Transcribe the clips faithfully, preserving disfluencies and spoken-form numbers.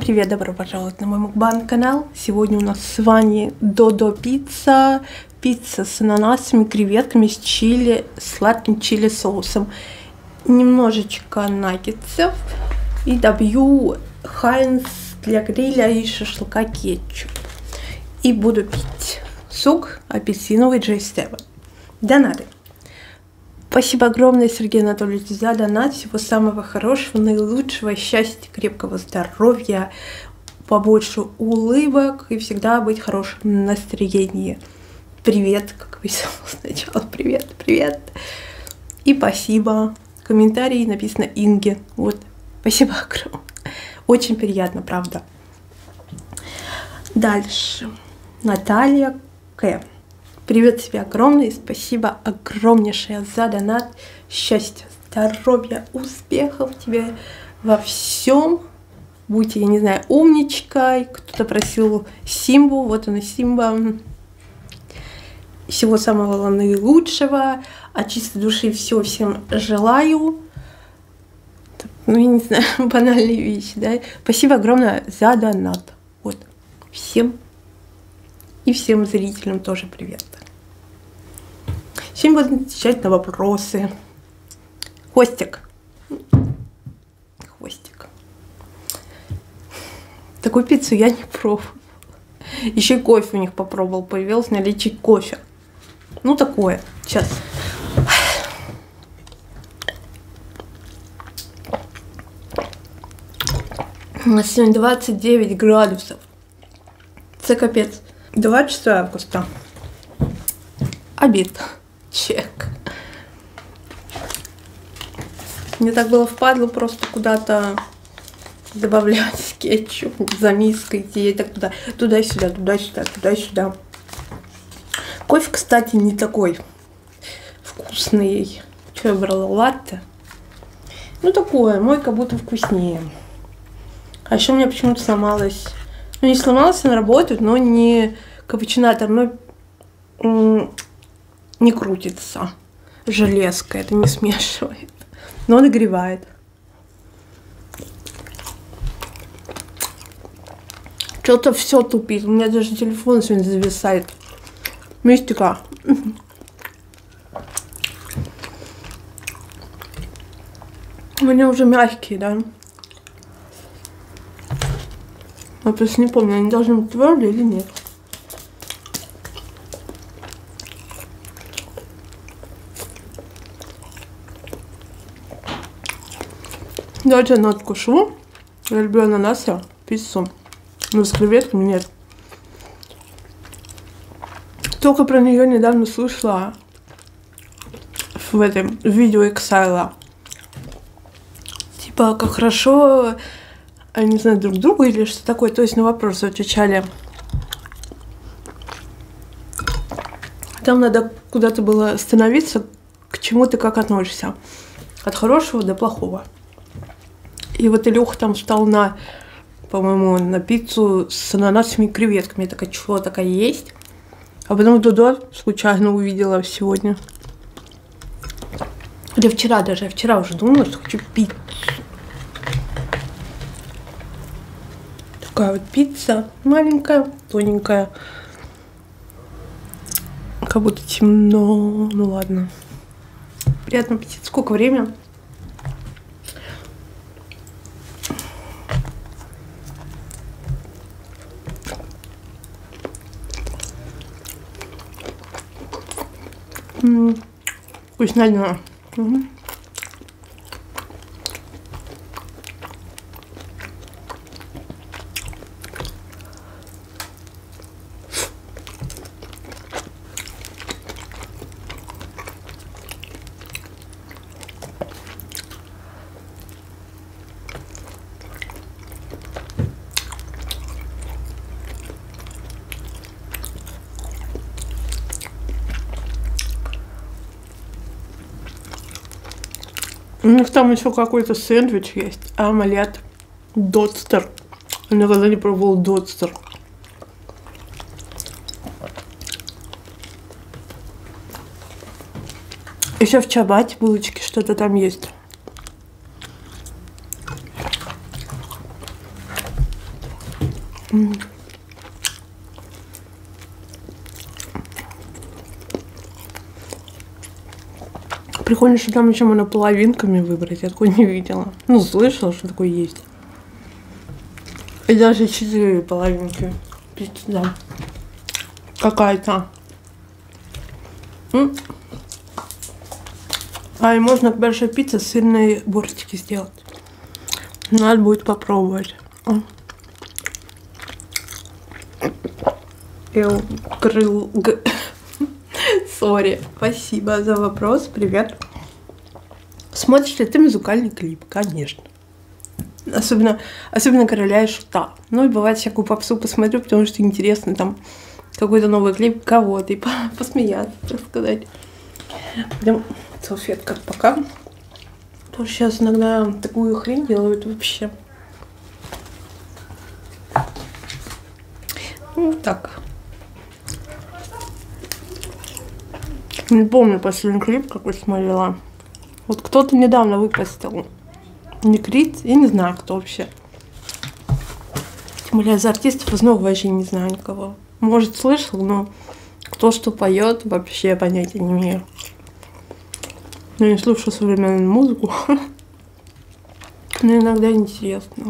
Всем привет, добро пожаловать на мой мукбанг канал. Сегодня у нас с вами Додо пицца, пицца с ананасами, креветками, с чили, сладким чили соусом, немножечко наггетсов и добью Хайнц для гриля и шашлыка кетчуп. И буду пить сок апельсиновый джей семь. Донаты. Спасибо огромное, Сергей Анатольевич, за донат. Всего самого хорошего, наилучшего, счастья, крепкого здоровья, побольше улыбок и всегда быть в хорошем настроении. Привет, как весело сначала. Привет, привет. И спасибо. Комментарий написано Инге. Вот, спасибо огромное. Очень приятно, правда. Дальше. Наталья К. Привет тебе огромный, спасибо огромнейшее за донат. Счастья, здоровья, успехов тебе во всем. Будьте, я не знаю, умничкой. Кто-то просил Симбу, вот она Симба. Всего самого наилучшего. От чистой души все всем желаю. Ну, я не знаю, банальные вещи, да. Спасибо огромное за донат. Вот, всем. И всем зрителям тоже привет. Сегодня буду отвечать на вопросы. Хвостик. Хвостик. Такую пиццу я не пробовал. Еще и кофе у них попробовал. Появилось наличие кофе. Ну, такое. Сейчас. У нас сегодня двадцать девять градусов. Это капец. двадцать шестое августа. Обед. Чек. Мне так было впадло просто куда-то добавлять кетчуп за миской идти. Так туда, туда-сюда, туда-сюда, туда-сюда. Кофе, кстати, не такой вкусный. Что я брала? Латте. Ну, такое. Мой как будто вкуснее. А еще у меня почему-то сломалась. Ну, не сломалась, она работает, но не капучинатор, но не крутится. Железка, это не смешивает. Но нагревает. Что-то все тупит. У меня даже телефон сегодня зависает. Мистика. У меня уже мягкие, да? Я просто не помню, они должны быть твердые или нет. Давайте я откушу. Я люблю ананасы, пиццу. Но с креветками нет. Только про нее недавно слышала в этом видео Эксайла. Типа, как хорошо, они не знаю, друг другу или что такое. То есть на вопросы отвечали. Там надо куда-то было остановиться, к чему ты как относишься. От хорошего до плохого. И вот Илюха там встал на, по-моему, на пиццу с ананасами и креветками. Я такая, чего такая есть? А потом Додо случайно увидела сегодня. Или вчера даже. Я вчера уже думала, что хочу пиццу. Такая вот пицца. Маленькая, тоненькая. Как будто темно. Ну ладно. Приятного аппетита. Сколько времени? М-м, вкуснятина. Угу. У них там еще какой-то сэндвич есть. Омлет. Дотстер. Я никогда не пробовал дотстер. Еще в чабате булочки что-то там есть. Прикольно, что там еще можно половинками выбрать. Я такой не видела. Ну, слышала, что такое есть. И даже четыре половинки. Пицца. Какая-то. А и можно к большой пицце сырные бортики сделать. Надо будет попробовать. Я укрыл... Сори. Спасибо за вопрос. Привет. Смотришь ли ты музыкальный клип? Конечно. Особенно, особенно Короля и Шута. Ну и бывает всякую попсу посмотрю, потому что интересно там какой-то новый клип кого-то и посмеяться, так сказать. Пойдем салфетка пока. Тоже сейчас иногда такую хрень делают вообще. Ну так. Не помню последний клип, какой смотрела. Вот кто-то недавно выпустил. Не Крит, я не знаю, кто вообще. Тем более из артистов из новых вообще не знаю никого. Может, слышал, но кто что поет, вообще понятия не имею. Я не слушаю современную музыку. Но иногда интересно.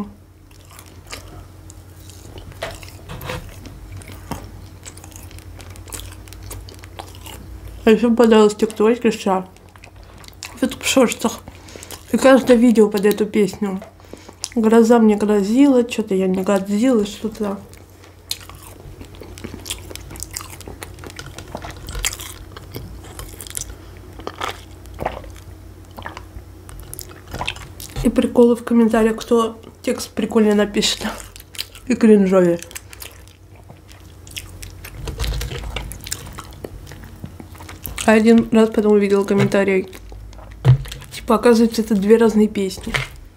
А еще подалась тиктоке сейчас. В ютуб шортах. И каждое видео под эту песню. Гроза мне грозила, что-то я не годзилла, что-то. И приколы в комментариях, кто текст прикольно напишет. И кринжовее. А один раз потом увидела комментарий. Типа, оказывается, это две разные песни.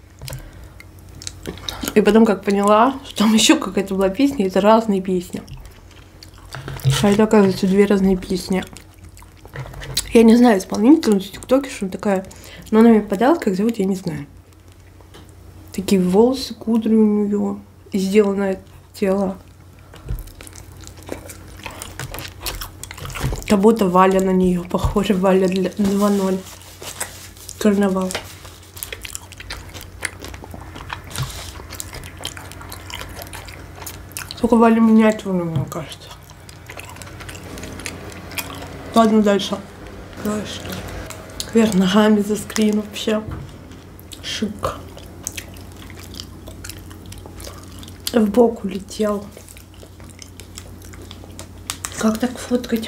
И потом как поняла, что там еще какая-то была песня, это разные песни. А это, оказывается, две разные песни. Я не знаю исполнительницу в ТикТоке, что она такая. Но она мне подала, как зовут, я не знаю. Такие волосы, кудри у нее. И сделанное тело. Как будто Валя на нее похожа. Валя два ноль. Карнавал. Только Валя миниатюрная, мне кажется. Ладно, дальше. Дальше. Вверх ногами за скрин вообще. Шик. В бок улетел. Как так фоткать?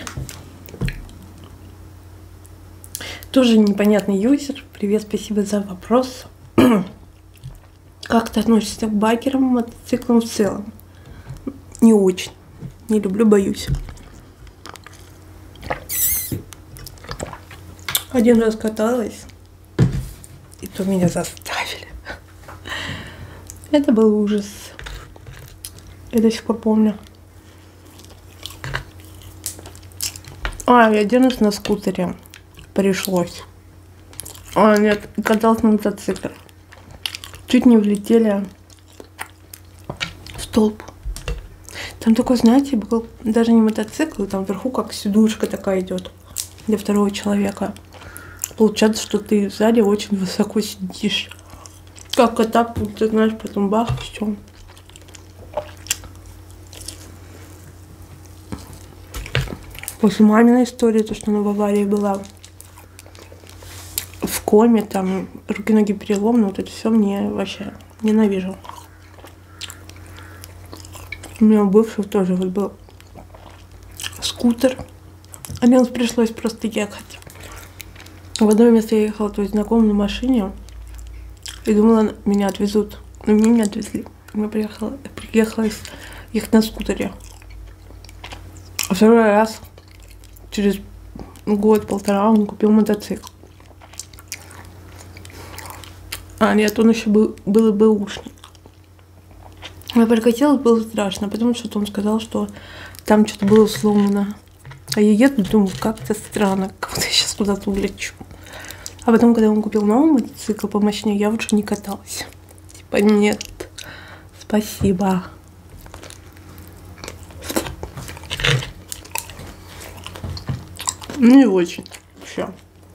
Тоже непонятный юзер. Привет, спасибо за вопрос. Как ты относишься к байкерам, мотоциклам в целом? Не очень. Не люблю, боюсь. Один раз каталась, и то меня заставили. Это был ужас. Я до сих пор помню. А, я один раз на скутере. Пришлось. А, нет, катался на мотоцикле. Чуть не влетели в столб. Там такой, знаете, был даже не мотоцикл, там вверху как сидушка такая идет для второго человека. Получается, что ты сзади очень высоко сидишь. Как катапульт, ты знаешь, потом бах, все. После маминой истории, то, что она в аварии была, в коме, там, руки-ноги переломаны, вот это все мне вообще ненавижу. У меня у бывшего тоже вот был скутер. Один раз пришлось просто ехать. В одно место я ехала, то есть знакомым на машине. И думала, меня отвезут. Но меня не отвезли. Я приехала, приехала ехать на скутере. А второй раз, через год-полтора, он купил мотоцикл. А, нет, он еще был, был бэушник. Я прокатилась, было страшно, потому что он сказал, что там что-то было сломано. А я еду, думаю, как-то странно, как будто я сейчас куда-то улечу. А потом, когда он купил новый мотоцикл помощнее, я уже не каталась. Типа, нет, спасибо. Не очень. Все.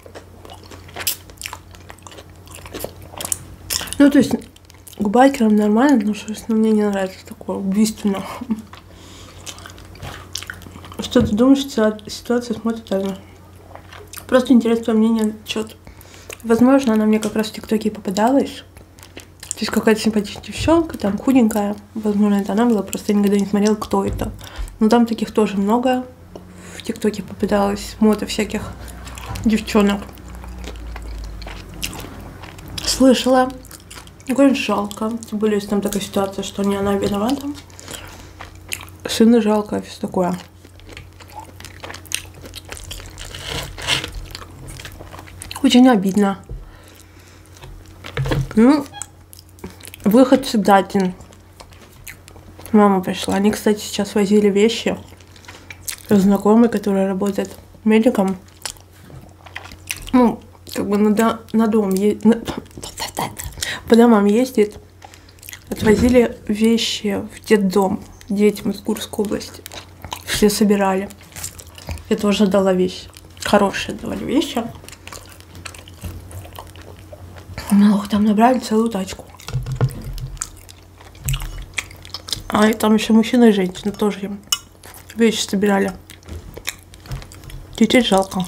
Ну, то есть, к байкерам нормально, но что мне не нравится такое убийственно. Что ты думаешь, ситуация смотрит тайно? Просто интересно твое мнение, что-то. Возможно, она мне как раз в ТикТоке попадалась. То есть какая-то симпатичная девчонка, там худенькая. Возможно, это она была, просто я никогда не смотрела, кто это. Но там таких тоже много. В ТикТоке попадалось мото всяких девчонок. Слышала. Ну, конечно, жалко. Тем более, если там такая ситуация, что не она виновата. Сына жалко, все такое. Очень обидно. Ну, выход всегда один. Мама пришла. Они, кстати, сейчас возили вещи. Знакомый, который работает медиком. Ну, как бы на, на дом ездит. На, по домам ездит. Отвозили вещи в детдом детям из Курской области. Все собирали. Я тоже дала вещи. Хорошие давали вещи. Ну, там набрали целую тачку. А и там еще мужчина и женщина тоже им вещи собирали. Детей жалко.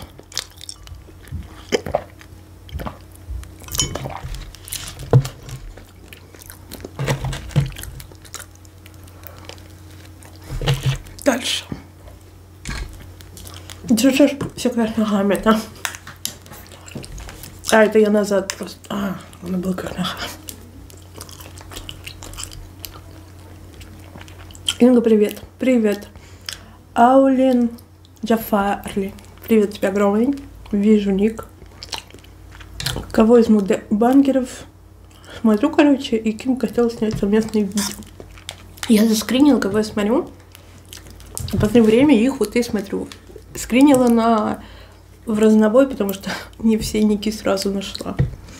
Дальше. Держишь все как ногами, да? А, это я назад просто. А, она была как нога. Инга, привет. Привет. Аулин Джафарли. Привет тебе огромный. Вижу ник. Кого из мудбангеров смотрю, короче, и кем хотел снять совместные видео. Я заскринила, кого я смотрю. В последнее время их вот и смотрю. Скринила на в разнобой, потому что не все ники сразу нашла.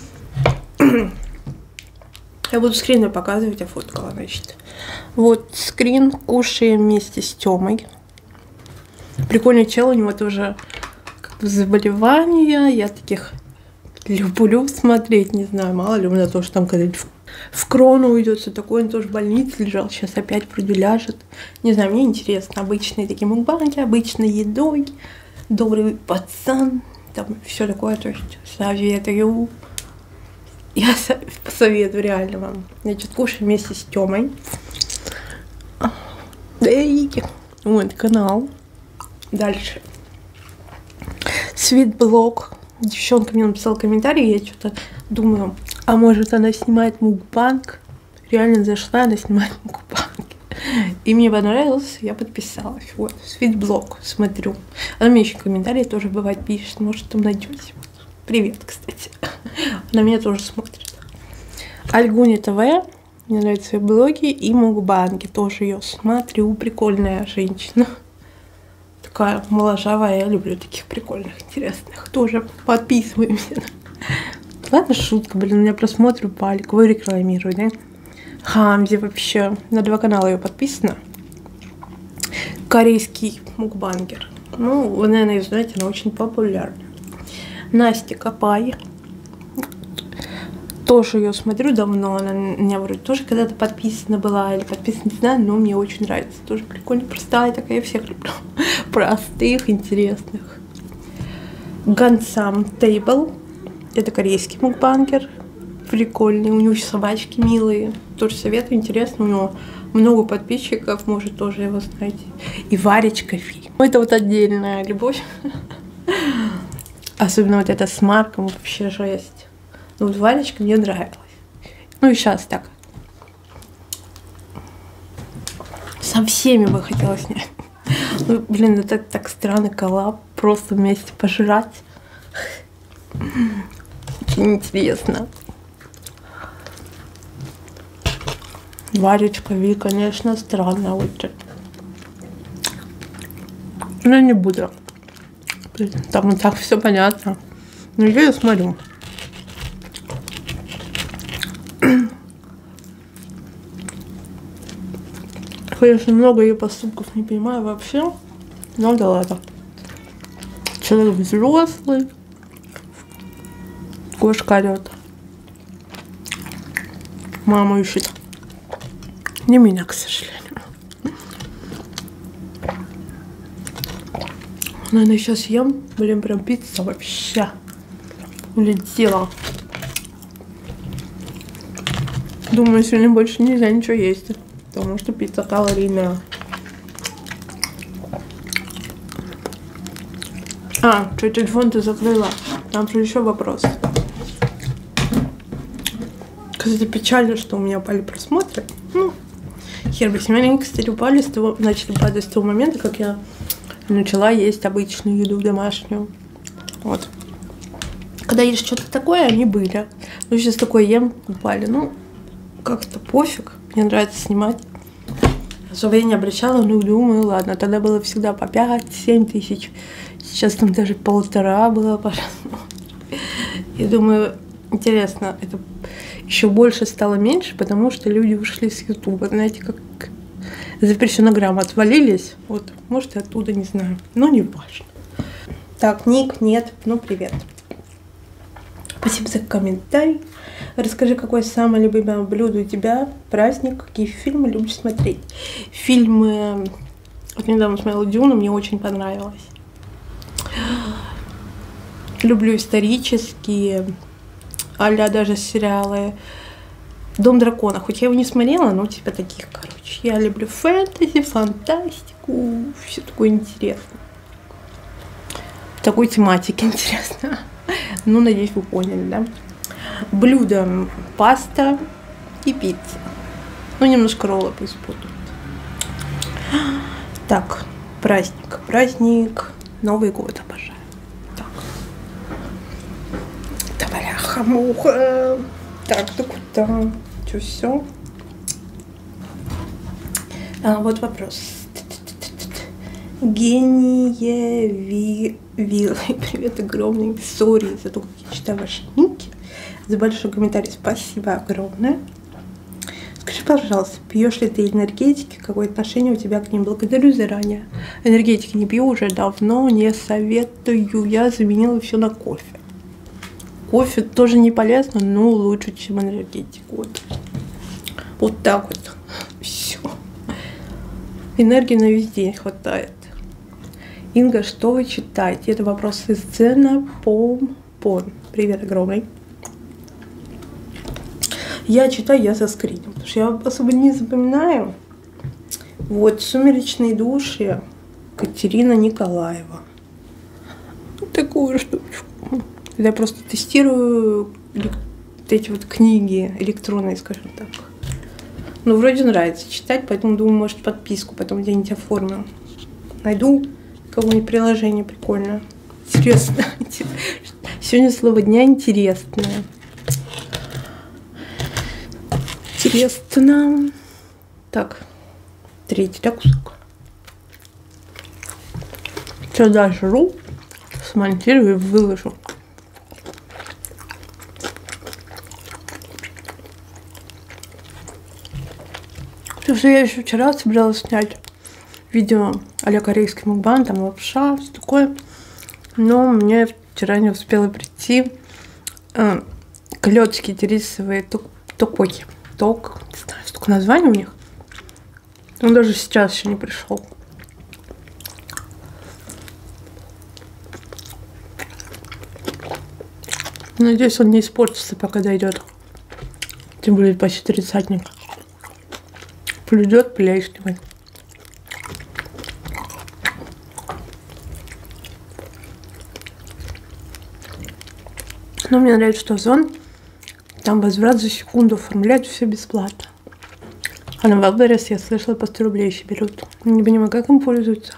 Я буду скрины показывать, а фоткала, значит. Вот скрин «Кушаем вместе с Тёмой». Прикольный чел, у него тоже как бы заболевания. Я таких люблю смотреть, не знаю, мало ли у меня тоже там когда-нибудь в, в крону уйдет, все такое. Он тоже в больнице лежал, сейчас опять вроде ляжет. Не знаю, мне интересно. Обычные такие мукбанги, обычной едой. Добрый пацан, там все такое, то есть советую. Я посоветую реально вам. Значит, кушаем вместе с Тёмой. Эй, вот канал. Дальше. Свитблог. Девчонка мне написала комментарий, я что-то думаю, а может она снимает мукбанг? Реально зашла, она снимает мукбанг. И мне понравилось, я подписалась. Вот, свитблог, смотрю. Она мне еще комментарии тоже бывает пишет, может там найдете. Привет, кстати. Она меня тоже смотрит. Альгуни ТВ, мне нравятся ее блоги, и мукбанги, тоже ее смотрю. Прикольная женщина. Такая моложавая, я люблю таких прикольных, интересных. Тоже подписываемся. Ладно, шутка, блин, у меня просмотры упали. Кого рекламирую, да? Хамзи вообще. На два канала ее подписано. Корейский мукбангер. Ну, вы, наверное, ее знаете, она очень популярна. Настя Копай. Тоже ее смотрю давно. Она у меня вроде тоже когда-то подписана была. Или подписана, не знаю, но мне очень нравится. Тоже прикольно, простая такая. Я всех люблю. Простых, интересных. Гансам Тейбл. Это корейский мукбангер. Прикольный, у него еще собачки милые. Тоже советую, интересно, у него много подписчиков, может тоже его знаете. И Варечка Фи. Это вот отдельная любовь. Особенно вот это с Марком, вообще жесть. Ну вот Варечка мне нравилась. Ну и сейчас так. Со всеми бы хотела снять. Ну, блин, это так, так странно, коллаб. Просто вместе пожрать. Очень интересно. Варечка Ви, конечно, странно очень. Но не буду. Там и так все понятно. Но я ее смотрю. Конечно, много ее поступков не понимаю вообще. Но да ладно. Человек взрослый. Кошка орет. Мама ищет. Не меня, к сожалению. Наверное, сейчас ем. Блин, прям пицца вообще улетела. Думаю, сегодня больше нельзя ничего есть, потому что пицца калорийная. А, что, телефон ты закрыла? Там же еще вопрос. Кстати, печально, что у меня упали просмотры. Ну, хер бы с ними. Они, кстати, упали с того, начали падать с того момента, как я начала есть обычную еду домашнюю. Вот. Когда ешь что-то такое, они были. Ну, сейчас такое ем, упали. Ну, как-то пофиг. Мне нравится снимать. Особо я не обращала, ну, думаю, ладно. Тогда было всегда по пять-семь тысяч. Сейчас там даже полтора было, пожалуйста. Я думаю, интересно, это еще больше стало меньше, потому что люди ушли с Ютуба. Знаете, как запрещено грамм отвалились. Вот, может, и оттуда, не знаю. Но не важно. Так, ник, нет. Ну, привет. Спасибо за комментарий. Расскажи, какое самое любимое блюдо у тебя, праздник, какие фильмы любишь смотреть. Фильмы... Вот недавно смотрела «Дюну», мне очень понравилось. Люблю исторические, а-ля даже сериалы. «Дом дракона», хоть я его не смотрела, но типа таких, короче. Я люблю фэнтези, фантастику, все такое интересное. Такой тематики интересно. Ну, надеюсь, вы поняли, да? Блюдо: паста и пицца. Ну, немножко роллы пусть будут. Так, праздник. Праздник. Новый год обожаю. Так. Да, бляха-муха. Так, да куда? Что, все? А, вот вопрос. Гение ви... Вилы. Привет огромный. Сори за то, как я читаю ваши ники. За большой комментарий спасибо огромное. Скажи, пожалуйста, пьешь ли ты энергетики? Какое отношение у тебя к ним? Благодарю заранее. Энергетики не пью уже давно, не советую. Я заменила все на кофе. Кофе тоже не полезно, но лучше, чем энергетик. Вот, вот так вот. Все. Энергии на весь день хватает. Инга, что вы читаете? Это вопрос из Дзена Пом-Пон. Привет огромный. Я читаю, я заскриню, потому что я особо не запоминаю. Вот, «Сумеречные души», Катерина Николаева. Вот такую штучку. Я просто тестирую вот эти вот книги электронные, скажем так. Ну, вроде нравится читать, поэтому думаю, может, подписку потом где-нибудь оформлю. Найду какое-нибудь приложение прикольное. Интересно. Сегодня слово дня интересное. Интересно. Так, третий, да, кусок. Все дожру, смонтирую и выложу. Потому что я еще вчера собиралась снять видео а-ля корейский мукбан, там лапша, все такое. Но мне вчера не успела прийти э, клетки рисовые тококи. Ток, не знаю, столько названий у них. Он даже сейчас еще не пришел. Надеюсь, он не испортится, пока дойдет. Тем более почти тридцатник. Придет плесневый. Но мне нравится, что Озон там возврат за секунду оформляют, все бесплатно. А на Валберес, я слышала, по сто рублей еще берут. Не понимаю, как им пользуются.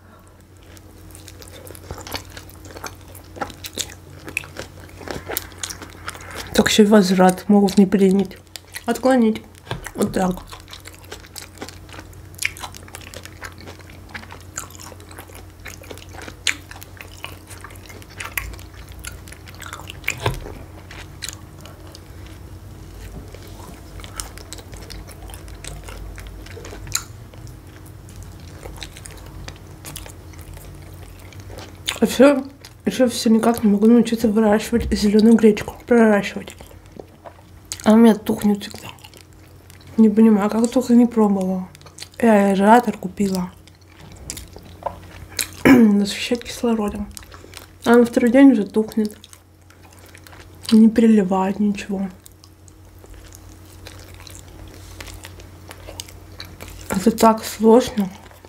Так еще и возврат могут не принять. Отклонить. Вот так. А все, Еще все никак не могу научиться выращивать зеленую гречку. Проращивать. А у меня тухнет всегда. Не понимаю, как только не пробовала. Я аэратор купила. Насыщать кислородом. А на второй день уже тухнет. Не переливает ничего. Это так сложно.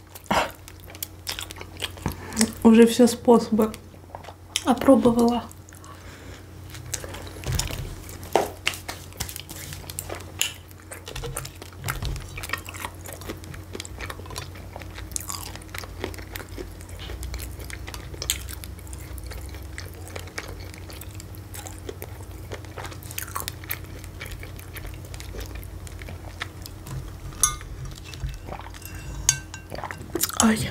Уже все способы опробовала. Ай.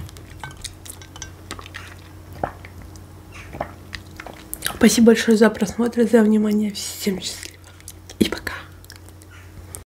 Спасибо большое за просмотр, за внимание. Всем счастливо.